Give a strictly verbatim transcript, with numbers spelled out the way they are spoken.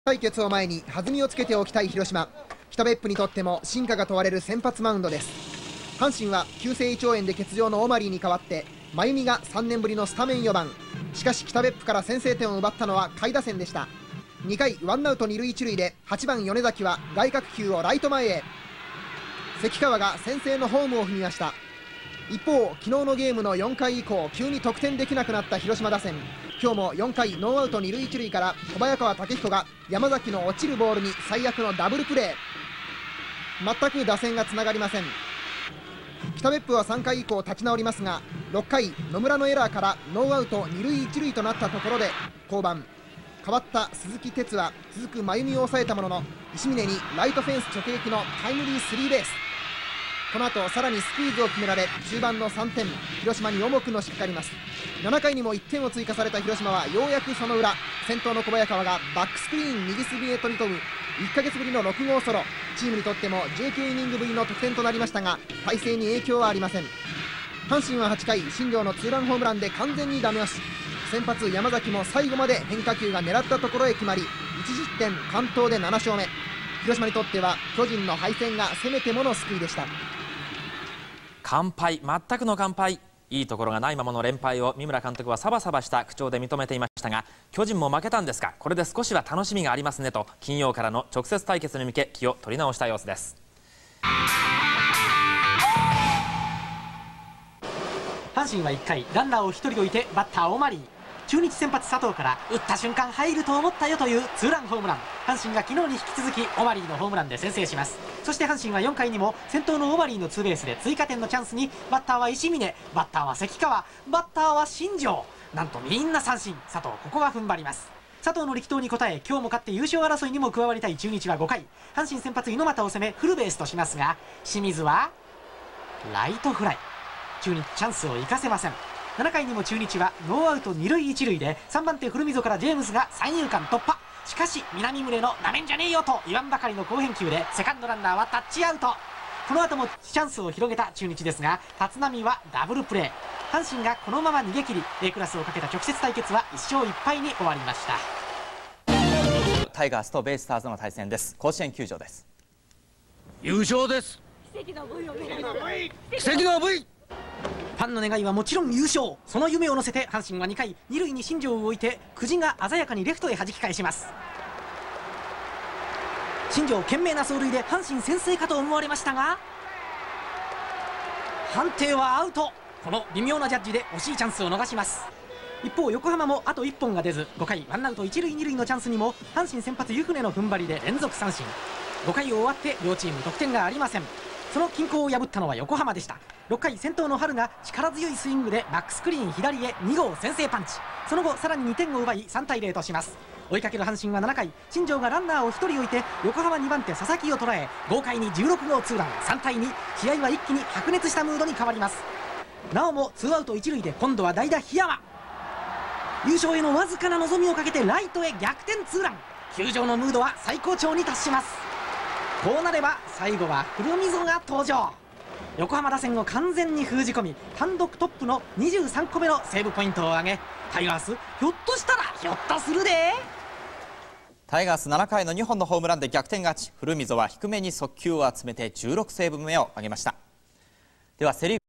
対決を前に弾みをつけておきたい広島。北別府にとっても進化が問われる先発マウンドです。阪神は急性胃腸炎で欠場のオマリーに代わって真由美がさんねんぶりのスタメンよばん。しかし北別府から先制点を奪ったのは下位打線でした。にかいワンアウトに塁いち塁ではちばん米崎は外角球をライト前へ。関川が先制のホームを踏みました。一方、昨日のゲームのよんかい以降急に得点できなくなった広島打線。今日もよんかいノーアウトに塁いち塁から小早川毅彦が山崎の落ちるボールに最悪のダブルプレー。全く打線がつながりません。北別府はさんかい以降立ち直りますが、ろっかい野村のエラーからノーアウトに塁いち塁となったところで降板。代わった鈴木哲は続く真由美を抑えたものの、石峰にライトフェンス直撃のタイムリースリーベース。この後さらにスクイズを決められ中盤のさんてん、広島に重くのしかかります。ななかいにもいってんを追加された広島はようやくその裏、先頭の小早川がバックスクリーン右隅へ飛び込むいっかげつぶりのろく号ソロ。チームにとってもじゅうきゅうイニングぶりの得点となりましたが、体勢に影響はありません。阪神ははちかい新庄のツーランホームランで完全にダメ押し。先発山崎も最後まで変化球が狙ったところへ決まりいち失点完投でなな勝目。広島にとっては巨人の敗戦がせめてもの救いでした。 完敗、全くの完敗。いいところがないままの連敗を三村監督はサバサバした口調で認めていましたが、巨人も負けたんですがこれで少しは楽しみがありますねと、金曜からの直接対決に向け気を取り直した様子です。 阪神はいっかいランナーをひとり置いてバッターオマリー。中日先発佐藤から打った瞬間入ると思ったよというツーランホームラン。阪神が昨日に引き続きオマリーのホームランで先制します。そして阪神はよんかいにも先頭のオマリーのツーベースで追加点のチャンスに、バッターは石峰、バッターは関川、バッターは新庄。なんとみんな三振。佐藤ここは踏ん張ります。佐藤の力投に応え今日も勝って優勝争いにも加わりたい中日はごかい阪神先発猪俣を攻めフルベースとしますが、清水はライトフライ。中日チャンスを生かせません。ななかいにも中日はノーアウトに塁いち塁でさんばん手古溝からジェームズが三遊間突破。しかし南宗のなめんじゃねえよと言わんばかりの好返球でセカンドランナーはタッチアウト。この後もチャンスを広げた中日ですが、立浪はダブルプレー。阪神がこのまま逃げ切り A クラスをかけた直接対決はいっ勝いっ敗に終わりました。 タイガースとベイスターズの対戦です。甲子園球場です。 優勝です。 奇跡の V を見るの奇跡の V。 ファンの願いはもちろん優勝。その夢を乗せて阪神はにかいに塁に新庄を置いて久慈が鮮やかにレフトへ弾き返します。新庄懸命な走塁で阪神先制かと思われましたが判定はアウト。この微妙なジャッジで惜しいチャンスを逃します。一方横浜もあといっぽんが出ずごかいワンアウトいち塁に塁のチャンスにも阪神先発湯船の踏ん張りで連続三振。ごかいを終わって両チーム得点がありません。その均衡を破ったのは横浜でした。ろっかい先頭の春が力強いスイングでバックスクリーン左へに号先制パンチ。その後さらににてんを奪いさんたいゼロとします。追いかける阪神はななかい新庄がランナーをひとり置いて横浜にばん手佐々木を捉え豪快にじゅうろく号ツーランさんたいに。試合は一気に白熱したムードに変わります。なおもツーアウトいち塁で今度は代打檜山。優勝へのわずかな望みをかけてライトへ逆転ツーラン。球場のムードは最高潮に達します。こうなれば最後は古溝が登場。横浜打線を完全に封じ込み単独トップのにじゅうさんこめのセーブポイントを挙げ、タイガースひょっとしたらひょっとするで。 タイガースななかいのにほんのホームランで逆転勝ち。古溝は低めに速球を集めてじゅうろくセーブ目を挙げました。ではセ・リーグ